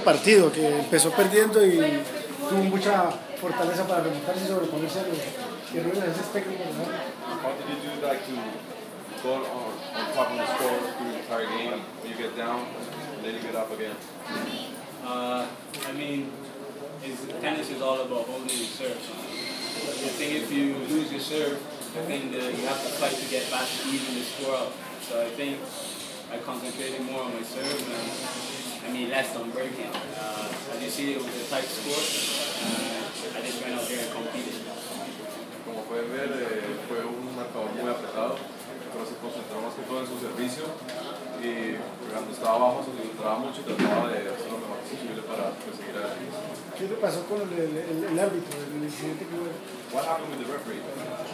partido, que empezó perdiendo y tuvo mucha fortaleza para remontarse y sobreponerse a los errores de ese técnico. How did you do like to go on top of the score through the entire game? When you get down, and then you get up again. I mean, tennis is all about holding your serve. I think if you lose your serve, I think that you have to fight to get back to even the score up. So I think I concentrated more on my serve and less on breaking. As you see, it was a tight score. I just went out there and competed. Como pueden ver, fue un marcador muy apretado, pero se concentró más que todo en su servicio y cuando estaba abajo se concentraba mucho y trataba de hacer lo mejor posible para seguir adelante. ¿Qué le pasó con el árbitro, el incidente que hubo? What happened with the referee?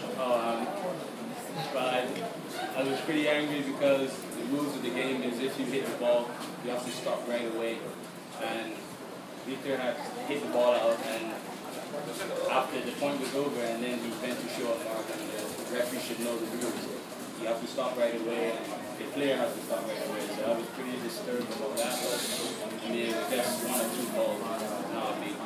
But I was pretty angry because the rules of the game is if you hit the ball, you have to stop right away. And Victor had hit the ball out, and after the point was over, and then he went to show a mark, and the referee should know the rules. You have to stop right away, and the player has to stop right away. So I was pretty disturbed about that. It was just 1 or 2 balls, not me.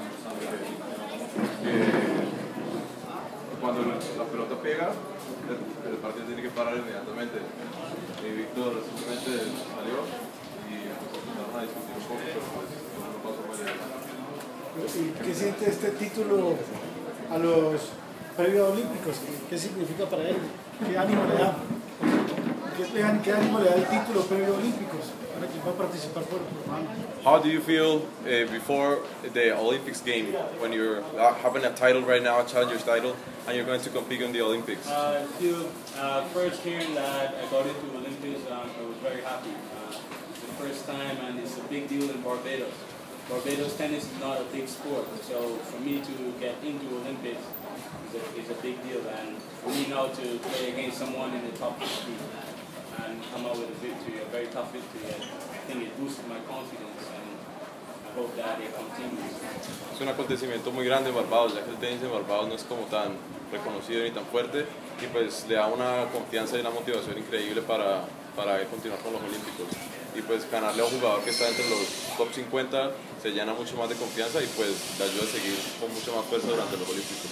Cuando la pelota pega, el partido tiene que parar inmediatamente. Y Víctor simplemente salió y empezaron a discutir un poco, pero pues no pasó muy bien. ¿Qué siente este título a los Previos Olímpicos? ¿Qué significa para él? ¿Qué ánimo le da? ¿Qué ánimo le da el título Previos Olímpicos? Ahora que va a participar por mano. How do you feel before the Olympics game when you're having a title right now, a challenger's title, and you're going to compete in the Olympics? I feel first hearing that I got into Olympics, I was very happy. It's the first time, and it's a big deal in Barbados. Barbados tennis is not a big sport, so for me to get into Olympics is a big deal, and for me now to play against someone in the top 50 and come out with a victory, a very tough victory, I think it boosted my confidence, and I hope that it continues. Es un acontecimiento muy grande en Barbados, ya que el tenis en Barbados no es como tan reconocido ni tan fuerte, y pues le da una confianza y una motivación increíble para continuar con los Olímpicos. Y pues ganarle a un jugador que está entre los top 50 se llena mucho más de confianza y pues le ayuda a seguir con mucha más fuerza durante los Olímpicos.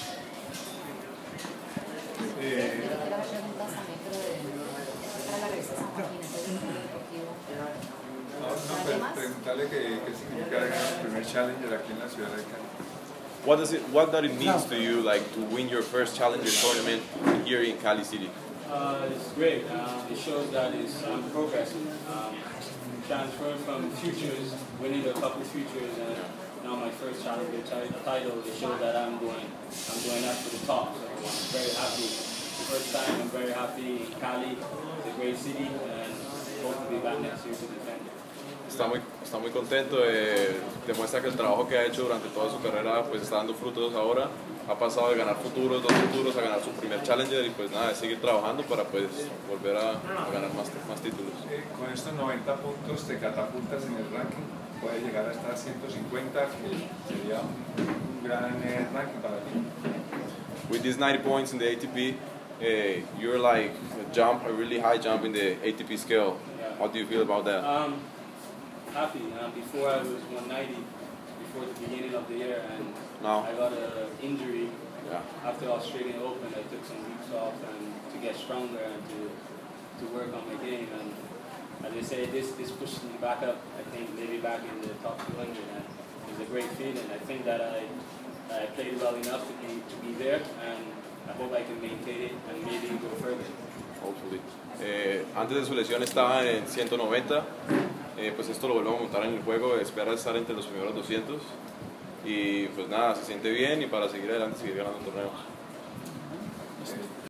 Preguntarle qué significa ganar el primer Challenger aquí en la ciudad de Cali. What does it mean to you, like, to win your first Challenger tournament here in Cali City? It's great. It shows that I'm progressing. Transferring from futures, winning a couple futures, and now my first Challenger title. It shows that I'm going up to the top. So I'm very happy. The first time, I'm very happy in Cali. It's a great city, and hope to be back next year to defend it. Está muy contento, demuestra que el trabajo que ha hecho durante toda su carrera pues está dando frutos ahora. Ha pasado de ganar dos futuros a ganar su primer Challenger y pues nada, de seguir trabajando para pues volver a ganar más títulos. Con estos 90 puntos te catapultas en el ranking, puedes llegar hasta 150, que sería un gran ranking para ti. With these 90 points in the ATP, you're like a really high jump in the ATP scale. How do you feel about that? Happy. Before I was 190 before the beginning of the year, and no. I got an injury. Yeah. After Australian Open, I took some weeks off and to get stronger and to work on my game. And as I say, this pushed me back up. I think maybe back in the top 200, and it was a great feeling. I think that I played well enough to be there, and I hope I can maintain it and maybe go further. Hopefully. Antes de su lesión estaba en 190, pues esto lo volvemos a montar en el juego, espera estar entre los primeros 200 y pues nada, se siente bien y para seguir adelante, seguir ganando torneos.